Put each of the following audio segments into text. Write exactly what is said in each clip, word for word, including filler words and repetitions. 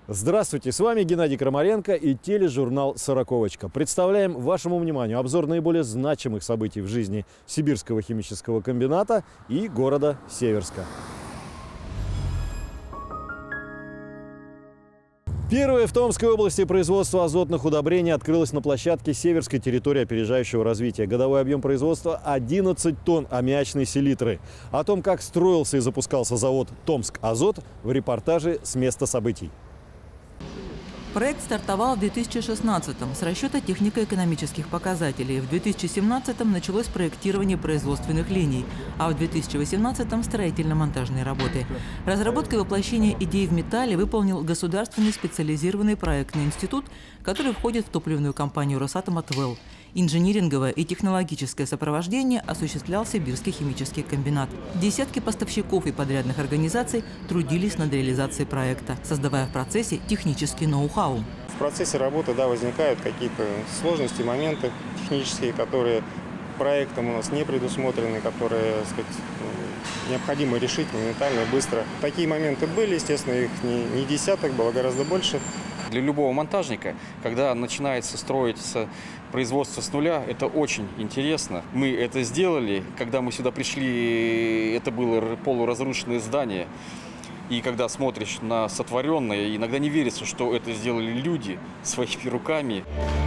Здравствуйте, с вами Геннадий Крамаренко и тележурнал «Сороковочка». Представляем вашему вниманию обзор наиболее значимых событий в жизни Сибирского химического комбината и города Северска. Первое в Томской области производство азотных удобрений открылось на площадке Северской территории опережающего развития. Годовой объем производства – одиннадцать тонн аммиачной селитры. О том, как строился и запускался завод «Томск-Азот» в репортаже с места событий. Проект стартовал в две тысячи шестнадцатом с расчета технико-экономических показателей. В две тысячи семнадцатом началось проектирование производственных линий, а в две тысячи восемнадцатом – строительно-монтажные работы. Разработка и воплощение идей в металле выполнил Государственный специализированный проектный институт, который входит в топливную компанию «Росатома» ТВЭЛ. Инжиниринговое и технологическое сопровождение осуществлял Сибирский химический комбинат. Десятки поставщиков и подрядных организаций трудились над реализацией проекта, создавая в процессе технический ноу-хау. В процессе работы да, возникают какие-то сложности, моменты технические, которые проектом у нас не предусмотрены, которые, так сказать, необходимо решить моментально, быстро. Такие моменты были, естественно, их не, не десяток, было гораздо больше. Для любого монтажника, когда начинается строиться производство с нуля, это очень интересно. Мы это сделали. Когда мы сюда пришли, это было полуразрушенное здание. И когда смотришь на сотворенное, иногда не верится, что это сделали люди своими руками.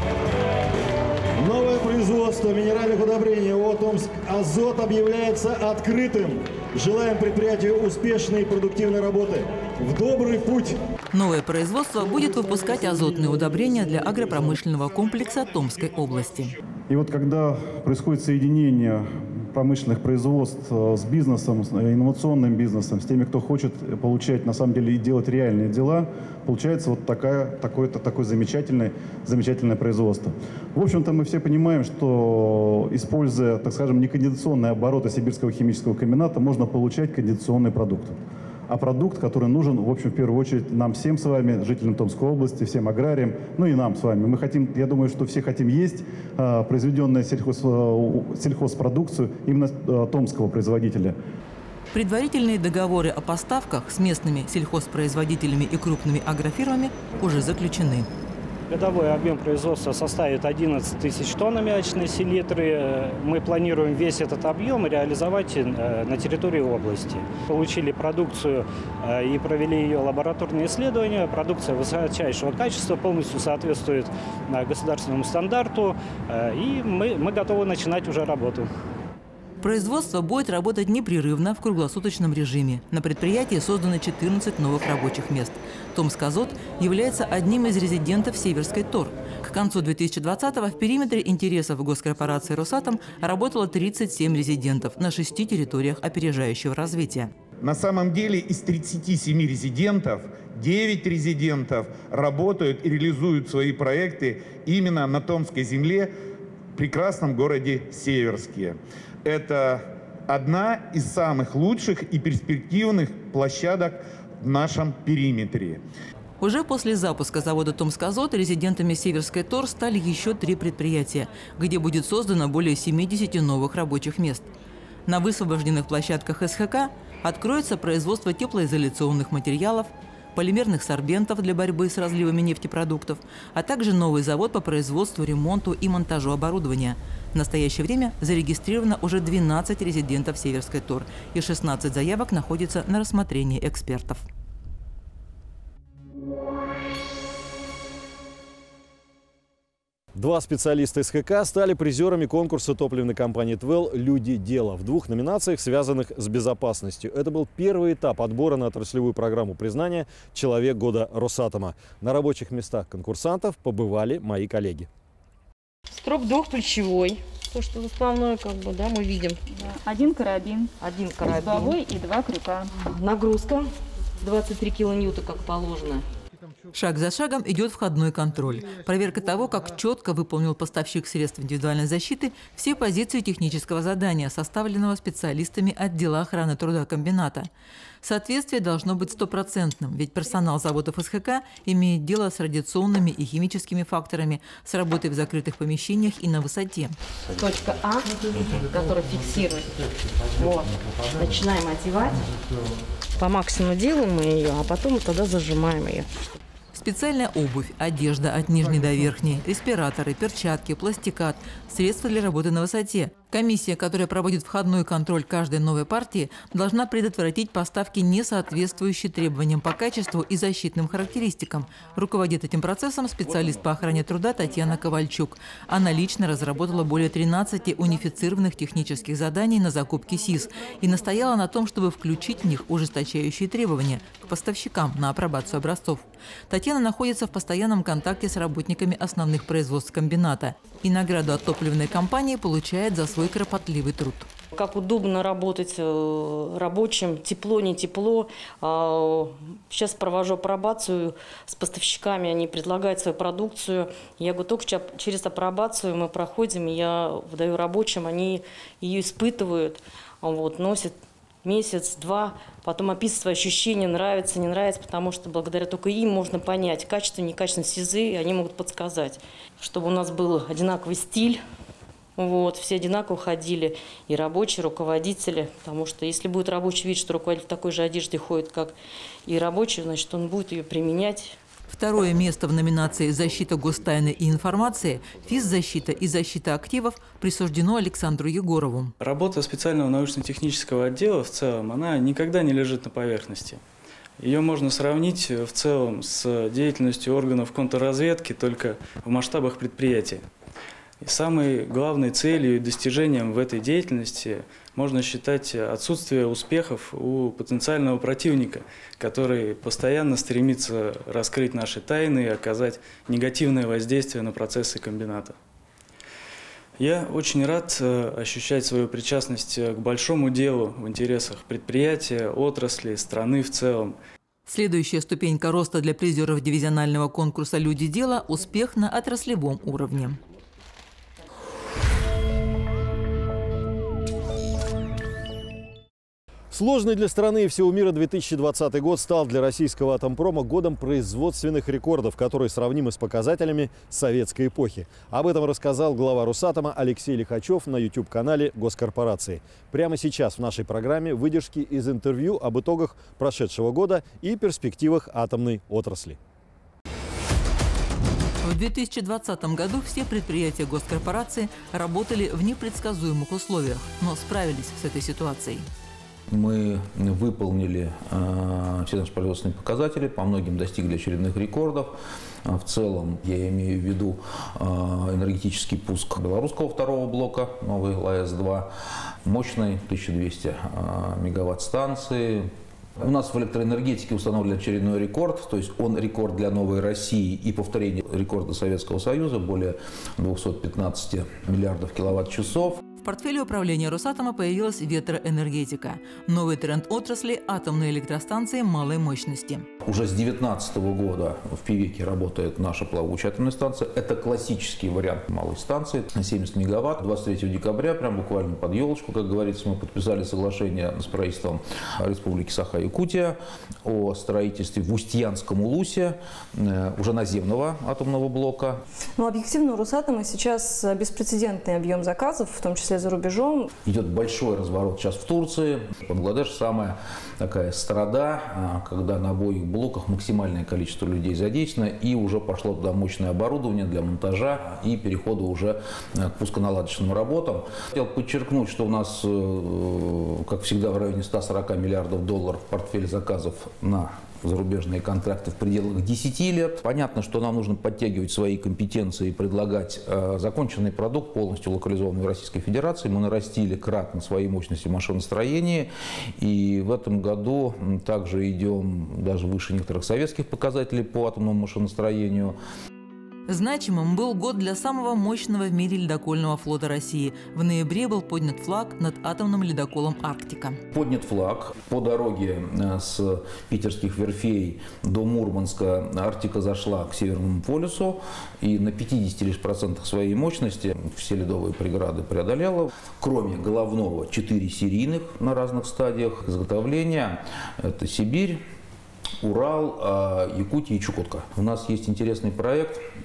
Новое производство минеральных удобрений ООО «Томск-Азот» объявляется открытым. Желаем предприятию успешной и продуктивной работы. В добрый путь! Новое производство будет выпускать азотные удобрения для агропромышленного комплекса Томской области. И вот когда происходит соединение промышленных производств с бизнесом, с инновационным бизнесом, с теми, кто хочет получать, на самом деле, и делать реальные дела, получается вот такая, такое-то, такое замечательное, замечательное производство. В общем-то, мы все понимаем, что, используя, так скажем, некондиционные обороты Сибирского химического комбината, можно получать кондиционный продукт. А продукт, который нужен, в общем, в первую очередь нам всем с вами, жителям Томской области, всем аграриям, ну и нам с вами. Мы хотим, я думаю, что все хотим есть а, произведенную сельхоз, а, сельхозпродукцию именно а, томского производителя. Предварительные договоры о поставках с местными сельхозпроизводителями и крупными агрофирмами уже заключены. Годовой объем производства составит одиннадцать тысяч тонн аммиачной селитры. Мы планируем весь этот объем реализовать на территории области. Получили продукцию и провели ее лабораторные исследования. Продукция высочайшего качества, полностью соответствует государственному стандарту. И мы, мы готовы начинать уже работу. Производство будет работать непрерывно в круглосуточном режиме. На предприятии создано четырнадцать новых рабочих мест. Томск-Азот является одним из резидентов Северской ТОР. К концу две тысячи двадцатого в периметре интересов госкорпорации «Росатом» работало тридцать семь резидентов на шести территориях опережающего развития. На самом деле из тридцати семи резидентов девять резидентов работают и реализуют свои проекты именно на Томской земле, в прекрасном городе Северске. Это одна из самых лучших и перспективных площадок в нашем периметре. Уже после запуска завода «Томск-Азот» резидентами Северской ТОР стали еще три предприятия, где будет создано более семидесяти новых рабочих мест. На высвобожденных площадках эс ха ка откроется производство теплоизоляционных материалов, полимерных сорбентов для борьбы с разливами нефтепродуктов, а также новый завод по производству, ремонту и монтажу оборудования. В настоящее время зарегистрировано уже двенадцать резидентов Северской ТОР, и шестнадцать заявок находятся на рассмотрении экспертов. Два специалиста эс ха ка стали призерами конкурса топливной компании ТВЭЛ «Люди дела» в двух номинациях, связанных с безопасностью. Это был первый этап отбора на отраслевую программу признания «Человек года Росатома». На рабочих местах конкурсантов побывали мои коллеги. Строп двухплечевой. То, что основное, как бы, да, мы видим. Один карабин. Один карабин. Резьбовой и два крюка. Нагрузка двадцать три килоньюта, как положено. Шаг за шагом идет входной контроль. Проверка того, как четко выполнил поставщик средств индивидуальной защиты все позиции технического задания, составленного специалистами отдела охраны труда комбината. Соответствие должно быть стопроцентным, ведь персонал заводов эс ха ка имеет дело с радиационными и химическими факторами, с работой в закрытых помещениях и на высоте. Точка А, которая фиксирует. Вот. Начинаем одевать. По максимуму делаем мы ее, а потом тогда зажимаем ее. Специальная обувь, одежда от нижней до верхней, респираторы, перчатки, пластикат, средства для работы на высоте. Комиссия, которая проводит входной контроль каждой новой партии, должна предотвратить поставки, не соответствующие требованиям по качеству и защитным характеристикам. Руководит этим процессом специалист по охране труда Татьяна Ковальчук. Она лично разработала более тринадцати унифицированных технических заданий на закупки СИЗ и настояла на том, чтобы включить в них ужесточающие требования к поставщикам на апробацию образцов. Татьяна находится в постоянном контакте с работниками основных производств комбината и награду от топливной компании получает за свой кропотливый труд. Как удобно работать рабочим, тепло, не тепло. Сейчас провожу апробацию с поставщиками, они предлагают свою продукцию. Я говорю, только через апробацию мы проходим, я выдаю рабочим, они ее испытывают, вот, носят месяц-два, потом описывают свои ощущения, нравится, не нравится, потому что благодаря только им можно понять, качество, некачество СИЗы, и они могут подсказать, чтобы у нас был одинаковый стиль. Вот, все одинаково ходили, и рабочие, руководители, потому что если будет рабочий вид, что руководитель в такой же одежде ходит, как и рабочий, значит, он будет ее применять. Второе место в номинации «Защита гостайны и информации», «Физзащита» и «Защита активов» присуждено Александру Егорову. Работа специального научно-технического отдела в целом, она никогда не лежит на поверхности. Ее можно сравнить в целом с деятельностью органов контрразведки только в масштабах предприятия. И самой главной целью и достижением в этой деятельности можно считать отсутствие успехов у потенциального противника, который постоянно стремится раскрыть наши тайны и оказать негативное воздействие на процессы комбината. Я очень рад ощущать свою причастность к большому делу в интересах предприятия, отрасли, страны в целом. Следующая ступенька роста для призеров дивизионального конкурса «Люди дела» – успех на отраслевом уровне. Сложный для страны и всего мира две тысячи двадцатый год стал для российского атомпрома годом производственных рекордов, которые сравнимы с показателями советской эпохи. Об этом рассказал глава Росатома Алексей Лихачев на YouTube-канале госкорпорации. Прямо сейчас в нашей программе выдержки из интервью об итогах прошедшего года и перспективах атомной отрасли. В две тысячи двадцатом году все предприятия госкорпорации работали в непредсказуемых условиях, но справились с этой ситуацией. Мы выполнили э, все наши производственные показатели, по многим достигли очередных рекордов. В целом, я имею в виду э, энергетический пуск белорусского второго блока, новый ЛАЭС два, мощной тысяча двести э, мегаватт станции. У нас в электроэнергетике установлен очередной рекорд, то есть он рекорд для Новой России и повторение рекорда Советского Союза, более двухсот пятнадцати миллиардов киловатт-часов. В портфеле управления Росатома появилась ветроэнергетика. Новый тренд отрасли – атомные электростанции малой мощности. Уже с две тысячи девятнадцатого года в Пивеке работает наша плавучая атомная станция. Это классический вариант малой станции, семьдесят мегаватт. двадцать третьего декабря, прям буквально под елочку, как говорится, мы подписали соглашение с правительством Республики Саха-Якутия о строительстве в Устьянском Улусе уже наземного атомного блока. Ну, объективно у Росатома сейчас беспрецедентный объем заказов, в том числе за рубежом. Идет большой разворот сейчас в Турции. Бангладеш самая такая страда, когда на обоих блоках максимальное количество людей задействовано, и уже пошло туда мощное оборудование для монтажа и перехода уже к пусконаладочным работам. Хотел подчеркнуть, что у нас, как всегда, в районе ста сорока миллиардов долларов портфель заказов на зарубежные контракты в пределах десяти лет. Понятно, что нам нужно подтягивать свои компетенции и предлагать э, законченный продукт, полностью локализованный в Российской Федерации. Мы нарастили кратно свои мощности в машиностроении. И в этом году также идем даже выше некоторых советских показателей по атомному машиностроению. Значимым был год для самого мощного в мире ледокольного флота России. В ноябре был поднят флаг над атомным ледоколом «Арктика». Поднят флаг. По дороге с питерских верфей до Мурманска «Арктика» зашла к Северному полюсу и на пятидесяти лишь процентах своей мощности все ледовые преграды преодолела. Кроме головного, четыре серийных на разных стадиях изготовления. Это Сибирь, Урал, Якутия и Чукотка. У нас есть интересный проект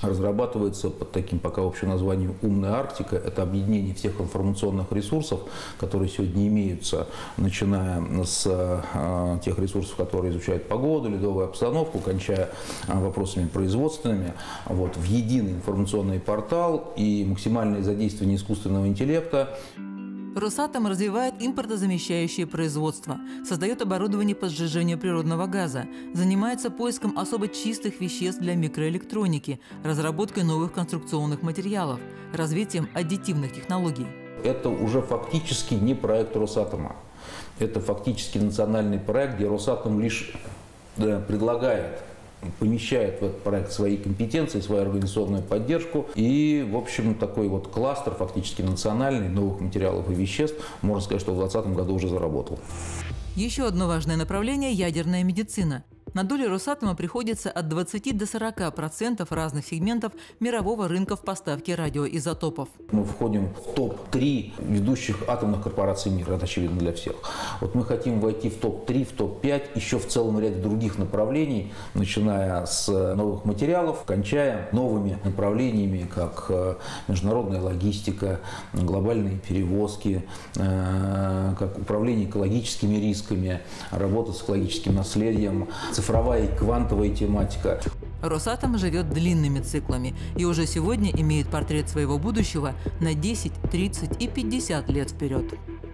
разрабатывается под таким пока общим названием «Умная Арктика». Это объединение всех информационных ресурсов, которые сегодня имеются, начиная с э, тех ресурсов, которые изучают погоду, ледовую обстановку, кончая э, вопросами производственными, вот, в единый информационный портал и максимальное задействование искусственного интеллекта. Росатом развивает импортозамещающее производство, создает оборудование по сжижению природного газа, занимается поиском особо чистых веществ для микроэлектроники, разработкой новых конструкционных материалов, развитием аддитивных технологий. Это уже фактически не проект Росатома. Это фактически национальный проект, где Росатом лишь да, предлагает, помещает в этот проект свои компетенции, свою организационную поддержку. И, в общем, такой вот кластер, фактически национальный, новых материалов и веществ, можно сказать, что в двадцать двадцатом году уже заработал. Еще одно важное направление – ядерная медицина. На долю Росатома приходится от двадцати до сорока процентов разных сегментов мирового рынка в поставке радиоизотопов. Мы входим в топ три ведущих атомных корпораций мира, это очевидно для всех. Вот мы хотим войти в топ три, в топ пять, еще в целом ряде других направлений, начиная с новых материалов, кончая новыми направлениями, как международная логистика, глобальные перевозки, как управление экологическими рисками, работа с экологическим наследием, цифровая и квантовая тематика. Росатом живет длинными циклами и уже сегодня имеет портрет своего будущего на десять, тридцать и пятьдесят лет вперед.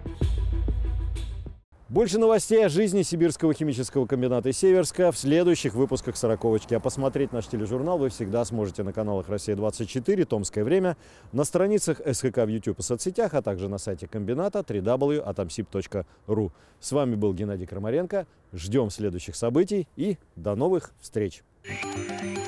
Больше новостей о жизни Сибирского химического комбината «Северска» в следующих выпусках «Сороковочки». А посмотреть наш тележурнал вы всегда сможете на каналах «Россия двадцать четыре», «Томское время», на страницах эс ха ка в YouTube и соцсетях, а также на сайте комбината дабл ю дабл ю дабл ю точка атомсиб точка ру. С вами был Геннадий Крамаренко. Ждем следующих событий и до новых встреч!